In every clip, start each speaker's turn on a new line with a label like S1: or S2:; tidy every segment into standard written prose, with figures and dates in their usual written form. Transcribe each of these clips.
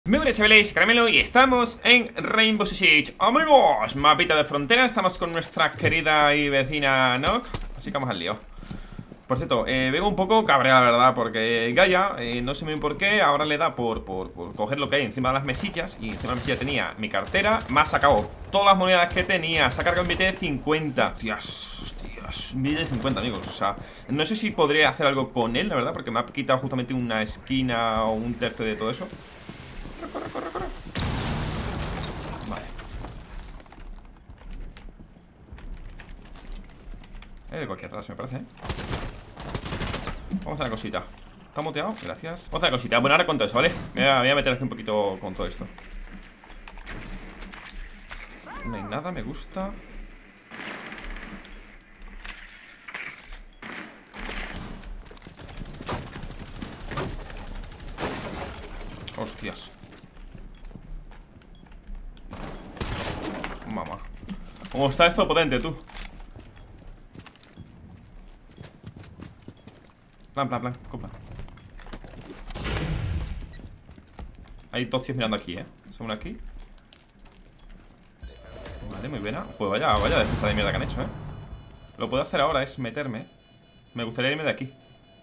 S1: Muy buenas chavales, Caramelo y estamos en Rainbow Six Siege. Amigos, mapita de frontera. Estamos con nuestra querida y vecina Nock. Así que vamos al lío. Por cierto, vengo un poco cabreado, la verdad, porque Gaia, no sé muy bien por qué, ahora le da por coger lo que hay encima de las mesillas. Y encima de la mesilla tenía mi cartera. Me ha sacado todas las monedas que tenía. Se ha cargado un billete de 50. Hostias, un billete de 50, amigos. O sea, no sé si podría hacer algo con él, la verdad, porque me ha quitado justamente una esquina o un tercio de todo eso. Corre. Vale. De cualquier atrás, me parece, Vamos a hacer la cosita. ¿Está muteado? Gracias. Vamos a hacer la cosita. Bueno, ahora con todo eso, ¿vale? Me voy a meter aquí un poquito con todo esto. No hay nada, me gusta. Hostias. Mamá. ¿Cómo está esto potente, tú? Plan, copla. Hay dos tíos mirando aquí, Son aquí. Vale, muy buena. Pues vaya defensa de mierda que han hecho, Lo que puedo hacer ahora es meterme. Me gustaría irme de aquí.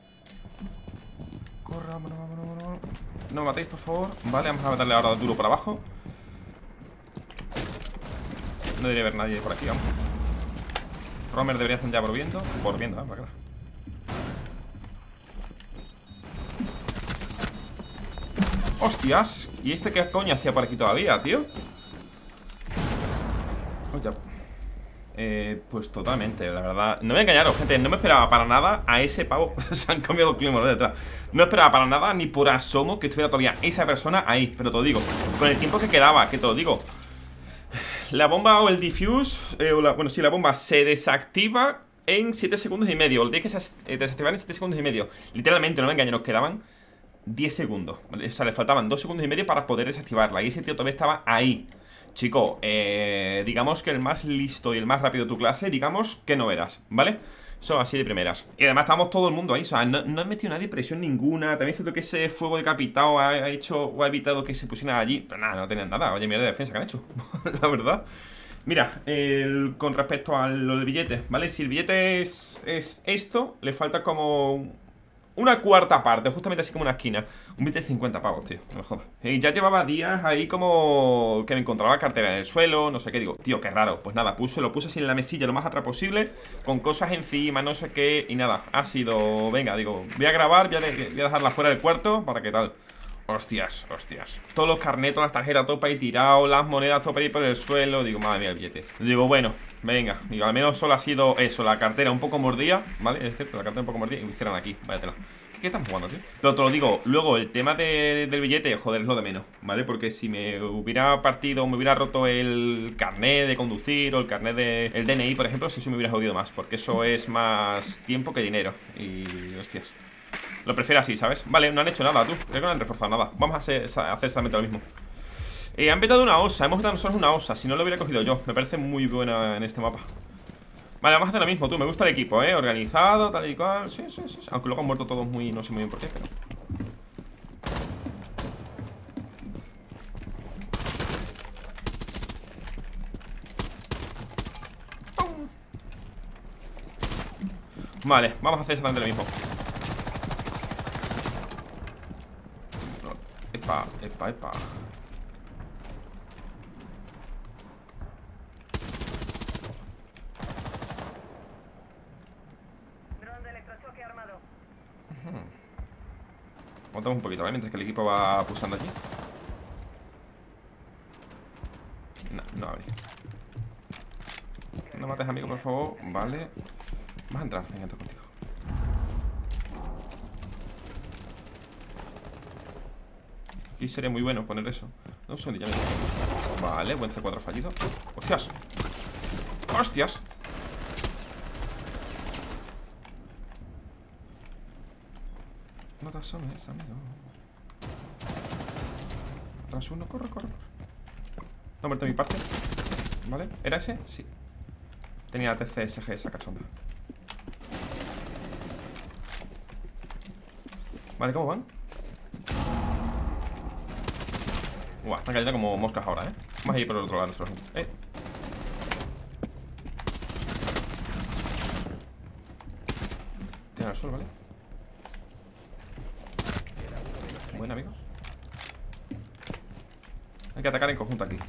S1: Corre, vámonos. No me matéis, por favor. Vale, vamos a meterle ahora duro por abajo. No debería haber nadie por aquí, vamos. Romer debería estar ya volviendo, para acá. ¡Hostias! ¿Y este qué coño hacía por aquí todavía, tío? Oye. Pues totalmente, la verdad. No me voy a engañaros, gente, no me esperaba para nada a ese pavo. Se han cambiado clima de detrás. No esperaba para nada, ni por asomo, que estuviera todavía esa persona ahí. Pero te lo digo, con el tiempo que quedaba, que te lo digo. La bomba o el diffuse, bueno, sí, la bomba se desactiva en 7 segundos y medio. Lo tienes que desactivar en 7 segundos y medio. Literalmente, no me engañen, nos quedaban 10 segundos, ¿vale? O sea, le faltaban 2 segundos y medio para poder desactivarla. Y ese tío todavía estaba ahí. Chico, digamos que el más listo y el más rápido de tu clase, digamos que no eras, ¿vale? Son así de primeras. Y además estábamos todo el mundo ahí. O sea, no ha metido nadie presión ninguna. También es cierto que ese fuego decapitado ha hecho o ha evitado que se pusieran allí. Pero nada, no tenían nada. Oye, mira de defensa que han hecho. La verdad. Mira, con respecto a lo del billete, ¿vale? Si el billete es esto, le falta como una cuarta parte, justamente así como una esquina. Un billete de 50 pavos, tío, no me jodas. Y ya llevaba días ahí como que me encontraba cartera en el suelo, no sé qué. Digo, tío, qué raro. Pues nada, lo puse así en la mesilla lo más atrás posible, con cosas encima, no sé qué. Y nada, ha sido, venga, digo, voy a grabar, voy a dejarla fuera del cuarto para que tal. Hostias. Todos los carnetos, las tarjetas, todo para ahí tirado, las monedas, todo para ahí por el suelo. Digo, madre mía, el billete. Digo, bueno, venga. Digo, al menos solo ha sido eso, la cartera un poco mordida, ¿vale? Es cierto, la cartera un poco mordida. Y me hicieron aquí, váyatela. ¿Qué estamos jugando, tío? Pero te lo digo, luego el tema del billete, joder, es lo de menos, ¿vale? Porque si me hubiera partido, me hubiera roto el carnet de conducir o el carnet del DNI, por ejemplo, sí me hubiera jodido más. Porque eso es más tiempo que dinero. Y, hostias, lo prefiero así, ¿sabes? Vale, no han hecho nada, tú. Creo que no han reforzado nada. Vamos a hacer exactamente lo mismo. Han vetado una osa. Hemos vetado nosotros una osa. Si no lo hubiera cogido yo. Me parece muy buena en este mapa. Vale, vamos a hacer lo mismo, tú. Me gusta el equipo, organizado, tal y cual. Sí. Aunque luego han muerto todos muy... No sé muy bien por qué, pero... Vale, vamos a hacer exactamente lo mismo. Epa. Montamos un poquito, ¿vale? Mientras que el equipo va pulsando aquí. No abre. No mates, amigo, por favor. Vale. Vas a entrar, venga, entro contigo. Aquí sería muy bueno poner eso. No, un segundillo. Vale, buen C4 fallido. ¡Hostias! No te asomes, amigo. Tras uno, corre. No muerto mi parte. ¿Vale? ¿Era ese? Sí. Tenía la TCSG esa cachonda. Vale, ¿cómo van? Están cayendo como moscas ahora, Vamos a ir por el otro lado nosotros. Tiene al sol, ¿vale? Buen amigo. Hay que atacar en conjunto aquí.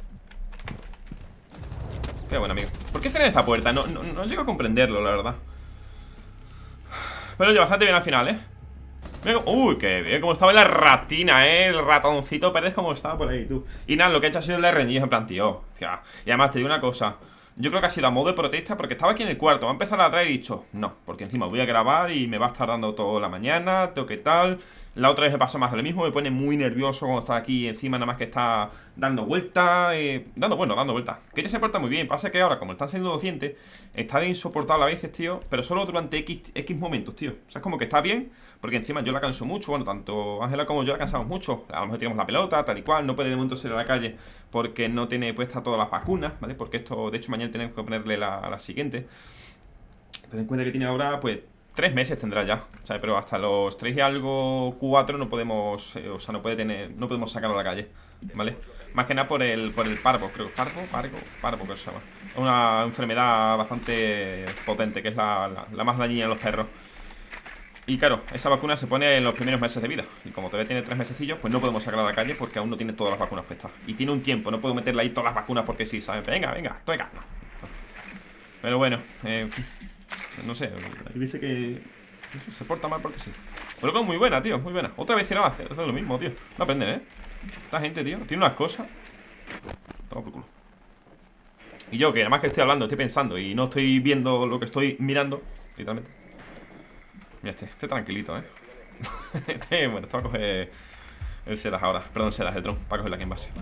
S1: Qué buen amigo. ¿Por qué cerrar esta puerta? No llego a comprenderlo, la verdad. Pero oye, bastante bien al final, Mira, uy, qué bien, como estaba la ratina, el ratoncito Pérez, como estaba por ahí, tú. Y nada, lo que ha hecho ha sido el reñido, en plan, tío, tía. Y además te digo una cosa, yo creo que ha sido a modo de protesta, porque estaba aquí en el cuarto, va a empezar a atrás y he dicho, no, porque encima voy a grabar y me va a estar dando toda la mañana, tengo que tal. La otra vez me pasó más de lo mismo, me pone muy nervioso cuando está aquí encima, nada más que está dando vueltas, dando vueltas. Que ella se porta muy bien, pasa que ahora, como están siendo docentes, está de insoportable a veces, tío, pero solo durante X momentos, tío. O sea, es como que está bien, porque encima yo la canso mucho, bueno, tanto Ángela como yo la cansamos mucho. A lo mejor tiramos la pelota, tal y cual, no puede de momento salir a la calle porque no tiene puestas todas las vacunas, ¿vale? Porque esto, de hecho, mañana tenemos que ponerle la siguiente. Ten en cuenta que tiene ahora, pues, 3 meses tendrá ya, ¿sabes? Pero hasta los 3 y algo, 4 no podemos, o sea, no podemos sacarlo a la calle, ¿vale? Más que nada por el parvo, creo. Parvo, que se llama. Es una enfermedad bastante potente, que es la más dañina en los perros. Y claro, esa vacuna se pone en los primeros meses de vida. Y como todavía tiene 3 mesecillos, pues no podemos sacarla a la calle porque aún no tiene todas las vacunas puestas. Y tiene un tiempo, no puedo meterle ahí todas las vacunas porque sí, ¿sabes? Venga, toca. No. Pero bueno, en fin. No sé, dice que no sé, se porta mal porque sí. Pero que es muy buena, tío, muy buena. Otra vez irá a hacer lo mismo, tío. No aprenden, Esta gente, tío, tiene unas cosas. Toma por culo. Y yo, que nada más que estoy hablando, estoy pensando y no estoy viendo lo que estoy mirando, literalmente. Mira, este tranquilito, bueno, esto va a coger el Sedas ahora. Perdón, Sedas, el dron, para cogerla aquí en base.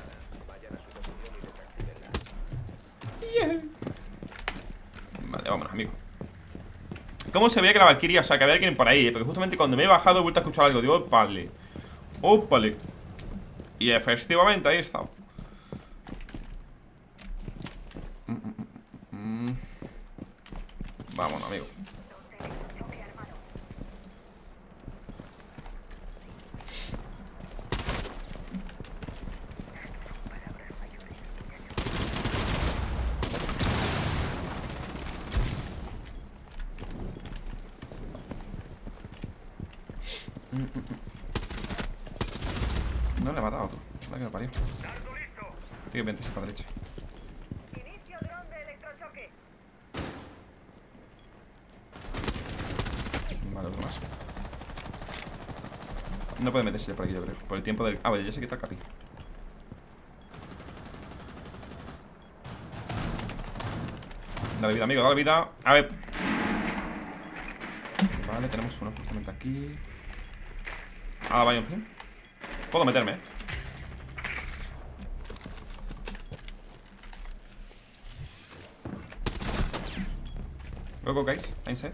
S1: Vale, vámonos, amigo. ¿Cómo se veía que la Valkyria? O sea, que había alguien por ahí, porque justamente cuando me he bajado he vuelto a escuchar algo. Digo, ópale. Y efectivamente ahí he estado. Vámonos, amigo. No le he matado a otro. La que me parió. Tío, que vente para la derecha. Vale, otro más. No puede meterse por aquí, yo creo. Por el tiempo del... Ah, vale, ya sé que está el capi. Dale vida, amigo, dale vida. A ver. Vale, tenemos uno justamente aquí. Ah, vaya un pin. Puedo meterme, Go, guys. Inside.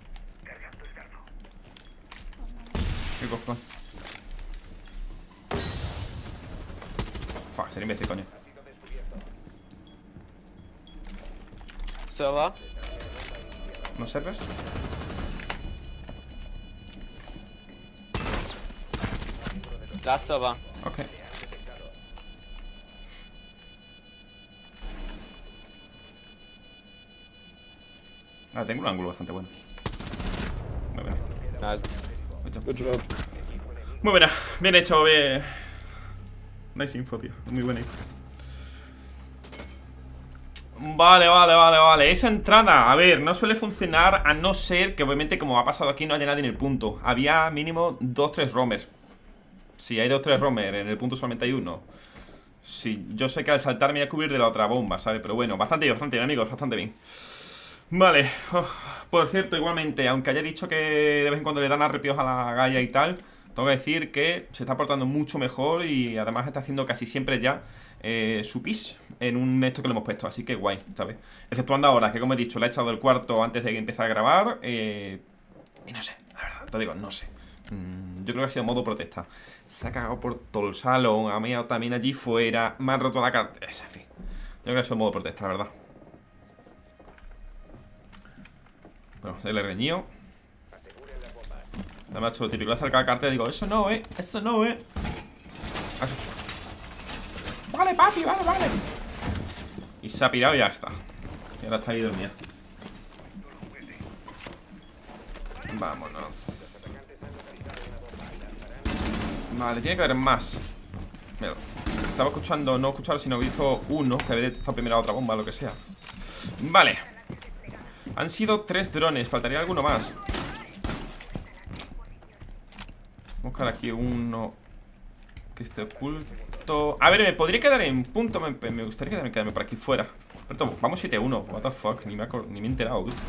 S1: Go, go. Fuck, sería imbécil, coño.
S2: Server.
S1: ¿No serves?
S2: Da Server.
S1: Ok. Ah, tengo un ángulo bastante bueno. Muy buena.
S2: Nice.
S3: Good job.
S1: Muy buena. Bien hecho, bien. Nice info, tío. Muy buena info. Vale. Esa entrada, a ver, no suele funcionar a no ser que obviamente como ha pasado aquí no haya nadie en el punto. Había mínimo 2-3 roamers. Si hay 2-3 roamers, en el punto solamente hay uno. Sí, yo sé que al saltar me voy a cubrir de la otra bomba, ¿sabes? Pero bueno, bastante bien, amigos, bastante bien. Vale, por cierto, igualmente, aunque haya dicho que de vez en cuando le dan arrepios a la Gaia y tal, tengo que decir que se está portando mucho mejor y además está haciendo casi siempre ya su pis en un esto que le hemos puesto, así que guay, ¿sabes? Exceptuando ahora, que como he dicho, la he echado del cuarto antes de que empiece a grabar y no sé, la verdad, te digo, no sé. Yo creo que ha sido modo protesta. Se ha cagado por todo el salón, ha meado también allí fuera, me ha roto la cartera, en fin. Yo creo que ha sido modo protesta, la verdad. Bueno, el reñido. Me ha hecho lo típico, le acerca la cartera y digo, eso no, eso no, Vale, papi, vale, vale. Y se ha pirado y ya está. Y ahora está ahí dormida. Vámonos. Vale, tiene que haber más. Mira, estaba escuchando, no escuchar, sino visto uno que había detectado primero a otra bomba, lo que sea. Vale. Han sido 3 drones, faltaría alguno más. Buscar aquí uno que esté oculto. A ver, me podría quedar en punto. Me gustaría quedarme por aquí fuera. Pero vamos 7-1. What the fuck, ni me he enterado, dude.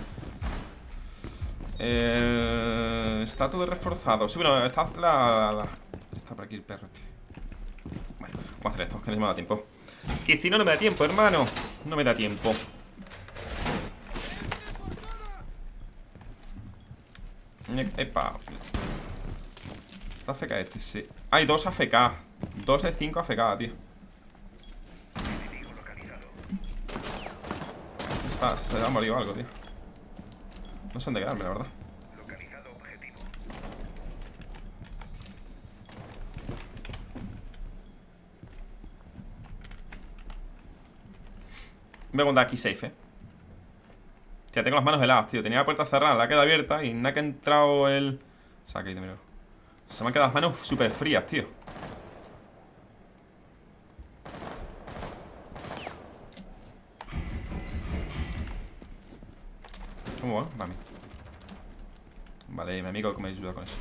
S1: Está todo reforzado. Sí, bueno, está está por aquí el perro, tío. Bueno, vamos a hacer esto, que no me da tiempo. Que si no, no me da tiempo, hermano. No me da tiempo. Epa. Está AFK este, sí. Hay 2 AFK. 2 de 5 AFK, tío. Se le ha morido algo, tío. No sé dónde quedarme, la verdad. Voy a contar aquí safe, Tía, tengo las manos heladas, tío. Tenía la puerta cerrada, la queda abierta y nada que ha entrado el... Saque, mira. Se me han quedado las manos súper frías, tío. ¿Cómo va? Vale. Vale, mi amigo, ¿cómo me ayuda con eso?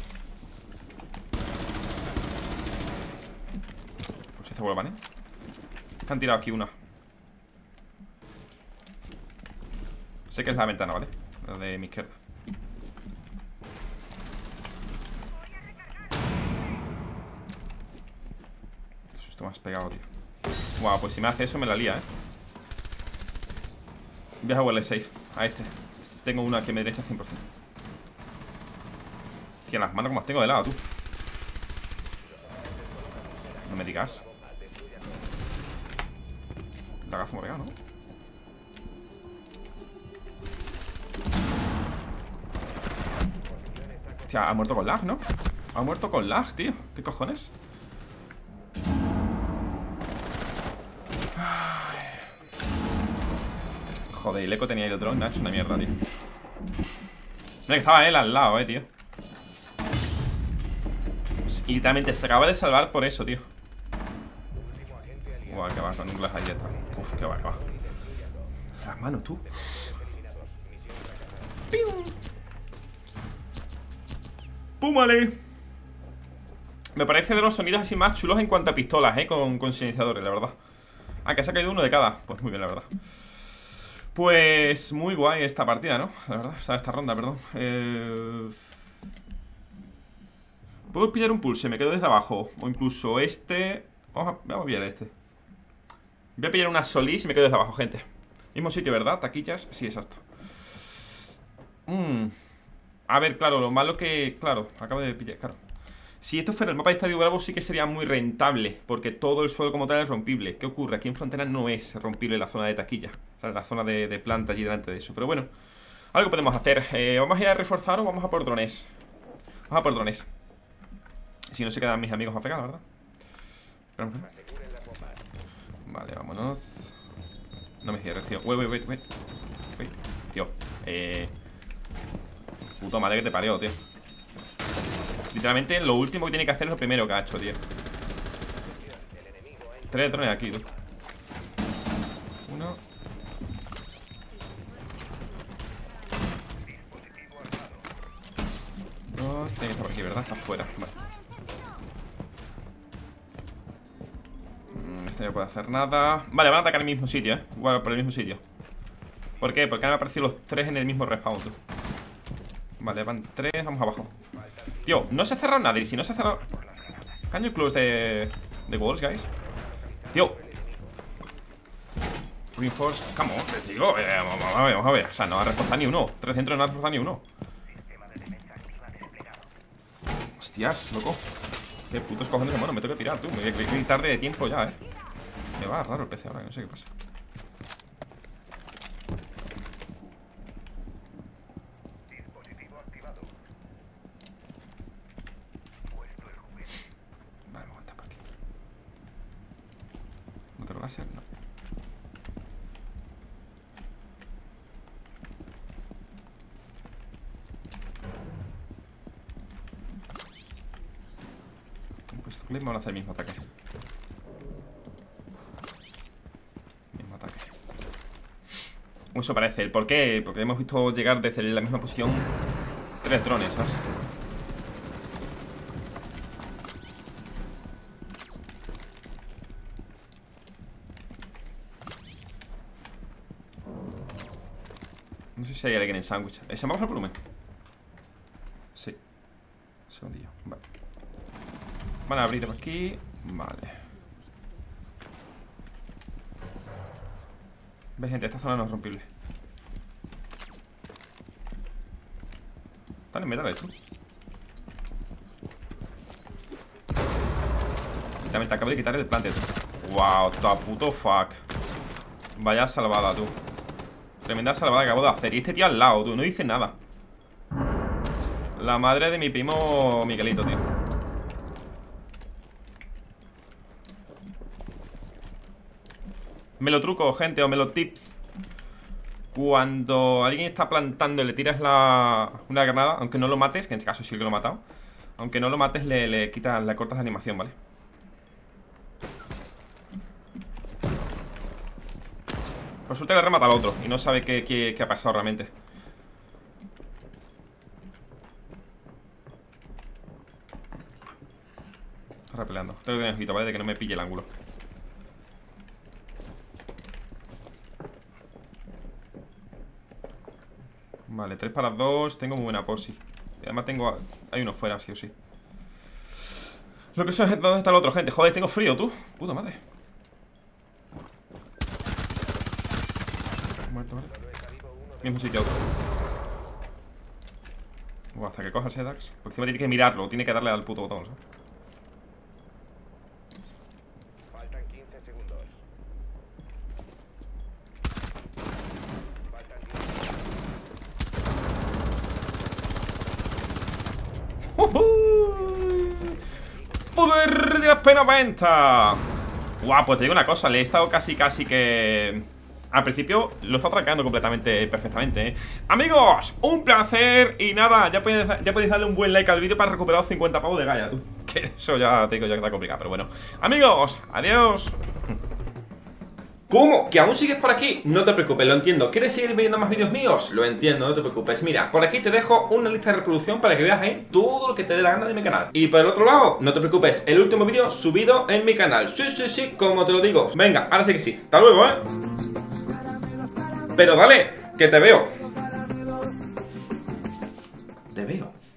S1: Pues este vuelvan, Se han tirado aquí una. Sé que es la ventana, ¿vale? La de mi izquierda. Qué susto me has pegado, tío. Guau, pues si me hace eso me la lía, Voy a jugarle safe a este. Tengo una que me derecha 100%. Tío, las manos como las tengo de lado, tú. No me digas. La gazo morgana, ¿no? Hostia, ha muerto con lag, ¿no? Ha muerto con lag, tío. ¿Qué cojones? Joder, el eco tenía ahí el drone. Ha hecho una mierda, tío. Mira que estaba él al lado, tío. Literalmente se acaba de salvar por eso, tío. Guau, que va con un glass ahí detrás. Uf, que va, que va. Las manos, tú. ¡Pium! ¡Púmale! Me parece de los sonidos así más chulos en cuanto a pistolas, con silenciadores, la verdad. Ah, que se ha caído uno de cada. Pues muy bien, la verdad. Pues muy guay esta partida, ¿no? La verdad, esta ronda, perdón. Puedo pillar un pulse, me quedo desde abajo. O incluso este. Vamos a pillar este. Voy a pillar una Solís y me quedo desde abajo, gente. Mismo sitio, ¿verdad? Taquillas, sí, exacto. A ver, claro, lo malo que... Claro, acabo de pillar, claro. Si esto fuera el mapa de Estadio Bravo sí que sería muy rentable, porque todo el suelo como tal es rompible. ¿Qué ocurre? Aquí en Frontera no es rompible la zona de taquilla. O sea, la zona de planta allí delante de eso. Pero bueno, algo podemos hacer. ¿Vamos a ir a reforzar o vamos a por drones? Vamos a por drones. Si no se quedan mis amigos AFK, la verdad. Vale, vámonos. No me cierres, tío. Wait. Tío, puto madre que te parió, tío. Literalmente lo último que tiene que hacer es lo primero que ha hecho, tío. 3 drones aquí, tú. 1. Dos. Tiene que estar por aquí, ¿verdad? Está afuera. Vale. Este no puede hacer nada. Vale, van a atacar el mismo sitio, Igual por el mismo sitio. ¿Por qué? Porque han aparecido los 3 en el mismo respawn, tú. Vale, van 3, vamos abajo. Tío, no se ha cerrado nadie. Si no se ha cerrado... Can you close the walls, guys? Tío. Reinforce. Come on, tío. Vamos a ver. O sea, no ha reforzado ni uno. 3 centros no ha reforzado ni uno. Hostias, loco. Qué putos cojones de mono. Me tengo que pirar, tú. Me voy a tarde de tiempo ya, Me va raro el PC ahora, no sé qué pasa. a ser, no. Pues estos clips van a hacer el mismo ataque. Mismo ataque. Eso parece. ¿El por qué? Porque hemos visto llegar desde la misma posición 3 drones, ¿sabes? No sé si hay alguien en sándwich. ¿Se me baja el volumen? Sí. Un segundillo. Vale. Van a abrir por aquí. Vale. Ve, gente, esta zona no es rompible. Están en metal, de hecho. También te acabo de quitar el plante, tú. Wow, puto fuck. Vaya salvada, tú. Tremenda salvada que acabo de hacer. Y este tío al lado, tú, no dice nada. La madre de mi primo Miguelito, tío. Me lo truco, gente, o me lo tips. Cuando alguien está plantando y le tiras una granada, aunque no lo mates, que en este caso sí que lo he matado, aunque no lo mates, le cortas la animación, ¿vale? Resulta que le remata al otro y no sabe qué ha pasado realmente. Está repeleando. Tengo que tener ojito, ¿vale? De que no me pille el ángulo. Vale, 3 para 2. Tengo muy buena posi. Y además hay uno fuera, sí o sí. Lo que sé es dónde está el otro, gente. Joder, tengo frío, tú. Puta madre. Muerto, ¿vale? Mismo sitio. Hasta que coja el Sedax. Porque encima tiene que mirarlo. Tiene que darle al puto botón, ¿sabes?
S3: Faltan 15 segundos.
S1: Poder de las P90. Guau, pues te digo una cosa. Le he estado casi que... Al principio lo he estado trancando completamente, perfectamente, ¿eh? Amigos, un placer. Y nada, ya podéis darle un buen like al vídeo para recuperar los 50 pavos de Gaia, tú. Que eso ya te digo, ya que está complicado, pero bueno. Amigos, adiós. ¿Cómo? ¿Que aún sigues por aquí? No te preocupes, lo entiendo. ¿Quieres seguir viendo más vídeos míos? Lo entiendo, no te preocupes. Mira, por aquí te dejo una lista de reproducción para que veas ahí todo lo que te dé la gana de mi canal. Y por el otro lado, no te preocupes, el último vídeo subido en mi canal. Sí, sí, sí, como te lo digo. Venga, ahora sí que sí. Hasta luego, ¿eh? Pero dale, que te veo. Te veo.